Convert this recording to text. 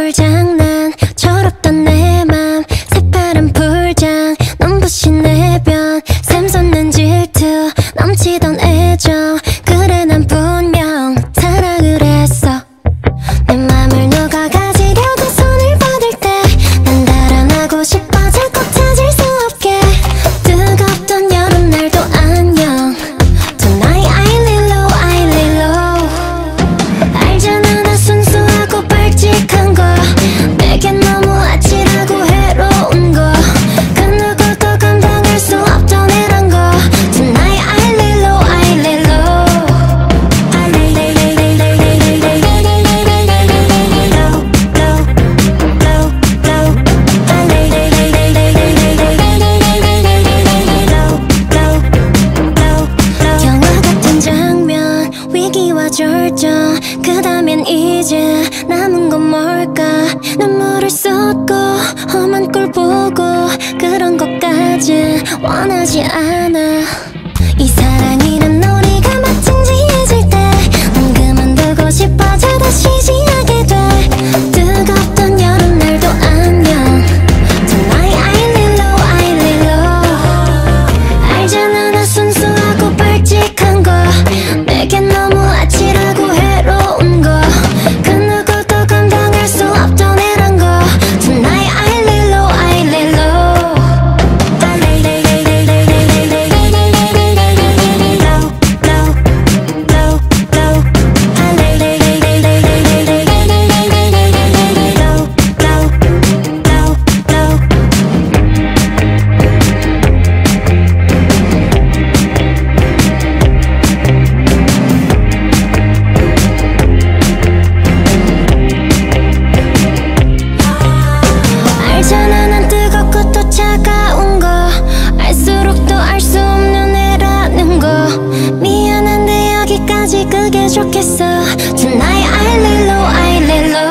장난 철없던 내 맘 새파란 풀장 눈부신 내변 샘솟는 질투 넘치던 애정 그래 난 분명 사랑을 했어 내 맘을 누가 가지려고 손을 뻗을 때 난 달아나고 싶어 자꾸 찾을 수 없게 뜨겁던 여름날도 안녕 Tonight I lay low, I lay low 알잖아 나 순수하고 발칙한 거 내겐 너무 아찔하고 해로운 거 그 누구도 감당할 수 없던 애란 거 Tonight I lay low, I lay low I lay lay lay lay lay lay lay lay lay lay lay lay low low low low I lay lay lay lay lay lay lay lay lay lay lay lay lay low low low low 영화 같은 장면 위기와 절정 그 다음엔 이제 남은 건 뭘까 눈물을 쏟고 험한 꼴 보고 그런 것까진 원하지 않아 이 사랑이란 놀이가 막 진지해질 때 난 그만두고 싶어져 다시 시작하게 돼 뜨겁던 여름날도 안녕 Tonight I lay low, I lay low 알잖아 나 순수하고 발칙한 거 내겐 너무 아찔하고 해로운 거 그 누구도 감당할 수 없던 애란 거 Tonight I lay low, I lay low I lay lay lay lay lay lay lay lay lay lay lay lay lay low low low low I lay lay lay lay lay lay lay lay lay lay lay lay lay lay low low low low 알잖아 난 뜨겁고 또 차가운 거 알수록 또 알 수 없는 애라는 거 미안한데 여기까지 그게 좋겠어 Tonight I lay low, I lay low